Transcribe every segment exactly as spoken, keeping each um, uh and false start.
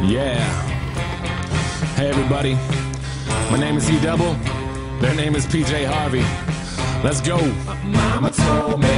Yeah. Hey everybody, my name is E Double. Their name is P J Harvey. Let's go. Mama told me.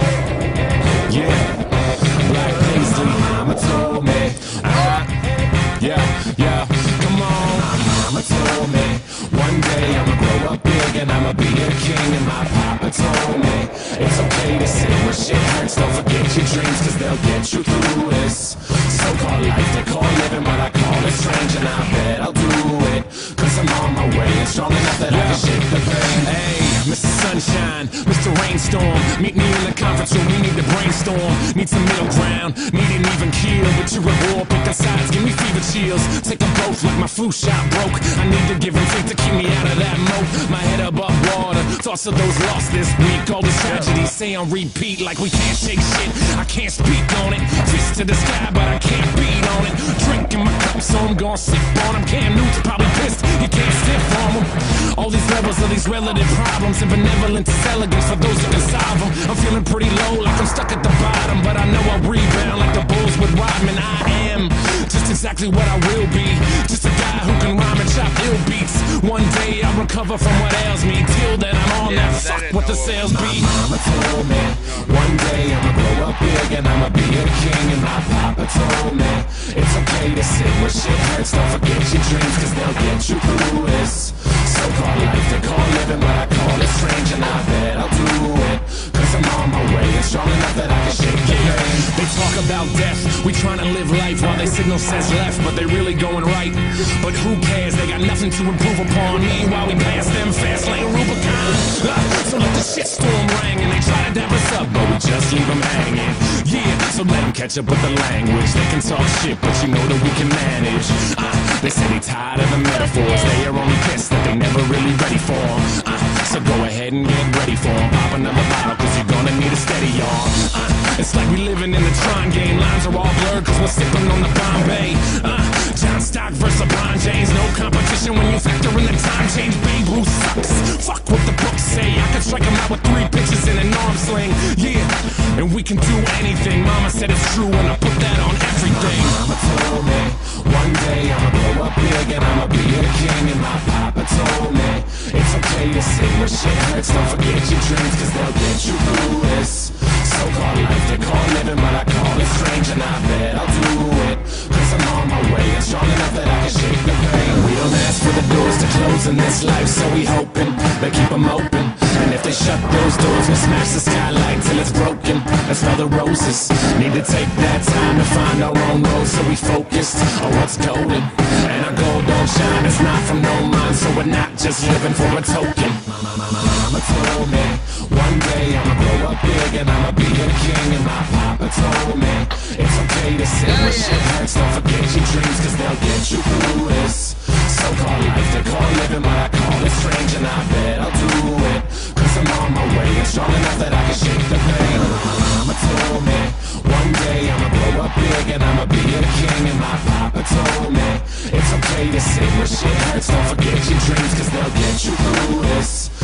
Yeah. Black Paisley. Mama told me. Uh, yeah, yeah. Come on. Mama told me. One day I'ma grow up big and I'ma be a king. And my papa told me it's okay to sit where shit hurts. Don't forget your dreams, cause they'll get you through this so-called life they call living, but I call it strange. And I bet I'll do it, cause I'm on my way and strong enough that yeah. I can shake the pain. Hey, Mister Sunshine, Mister Rainstorm, meet me in the conference room, we need to brainstorm. Need some middle ground, need an even keel. But you're a war, picking sides, give me fever chills. Take them both like my flu shot broke. I need to give them faith to keep me out of that moat. My head above water, thoughts of those lost this week. All these tragedies say on repeat like we can't shake shit. I can't speak on it, fist to the sky but I can't beat on it. Drinking my cup so I'm gonna sip on him. Cam Newton's probably pissed, you can't stiff from him. All these levels of these relative problems and benevolence is elegance for those who can solve them. I'm feeling pretty low like I'm stuck at the bottom, but I know I'll rebound like the Bulls with Rodman. I am just exactly what I will be, just a guy who can rhyme and chop ill beats. One day I'll recover from what ails me. Till then I'm on yeah, that fuck what the sales be. My mama told me one day I'ma grow up big and I'ma be a king. And my papa told me it's okay to sit where shit hurts. Don't forget your dreams, cause they'll get you through this so-called life they call living, but I call it strange. And I bet I'll do it, cause I'm on my way and strong enough that I can shake the pain. They talk about death, we trying to live life while they signal says left, but they really going right. But who cares, they got nothing to improve upon. Meanwhile we pass them fast lane Rubicon. uh, So let the shitstorm ring and they try to dab us up, but we just leave them hanging. Yeah, so let them catch up with the language. They can talk shit, but you know that we can manage. uh, They say they tired of the metaphors, they are only pissed that they never really ready for them. uh, So go ahead and get ready for them. Pop another bottle cause you're gonna need a steady, y'all. uh, It's like we living in the Tron game. Lines are all blurred cause we're sipping on the Bombay. uh, John Stock versus LeBron James, no competition when you factor in the time change. Babe Ruth sucks, fuck what the books say. I can strike him out with three pitches in an arm sling. Yeah, and we can do anything. Mama said it's true and I put that on everything. Mama told me one day I'ma grow up big and I'ma be a king. And my papa told me it's okay to sit where shit hurts. Don't forget your dreams, cause they'll get you through this so-called life they call living, but I call it strange. And I bet I'll do it, cause I'm on my way and strong enough that I can shake the pain. We don't ask for the doors to close in this life, so we hoping they keep them open. And if they shut those doors, we smash the skylight till it's broken. That's all the roses. Need to take that time to find our own road, so we focused on what's golden. And our gold don't shine, it's not from no mind, so we're not just living for a token. Mama told me one day I'ma grow up big and I'ma be a king. And my papa told me it's okay to sit where shit hurts. Don't forget your dreams, cause they'll get you through this so-called life they call living, but I call it strange. And I bet I'll do it, cause I'm on my way and strong enough that I can shake the pain. Mama told me one day I'ma grow up big and I'ma be a king. And my papa told me it's okay to sit where shit hurts. Don't forget your dreams, cause they'll get you through this